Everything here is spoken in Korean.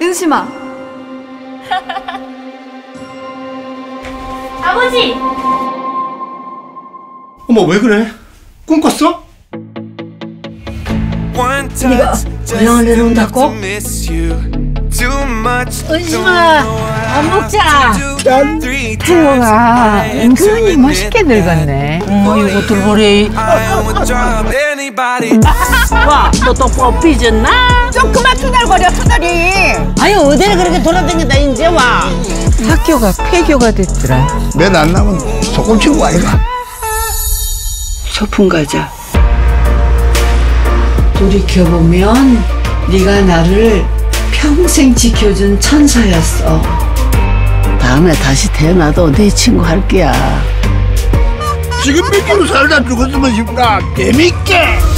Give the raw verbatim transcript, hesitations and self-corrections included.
은심아. 아버지! 어머, 왜 그래? 꿈 꿨어? 네가 고향을 내려온다고? 은심아, 밥 먹자. 난 태호가 은근히 멋있게 늙었네. 어머 이것들 보래. 와, 너 또 삐졌나? 좀 그만 투덜거려, 투덜이. 아유, 어디를 그렇게 돌아다니다 이제 와. 학교가 폐교가 됐더라. 몇 안 남은 소꿉친구 아이가? 소풍 가자. 돌이켜보면 네가 나를 평생 지켜준 천사였어. 다음에 다시 태어나도 내 친구 할 게야. 지금 믿기로 살다 죽었으면 싶다. 재밌게.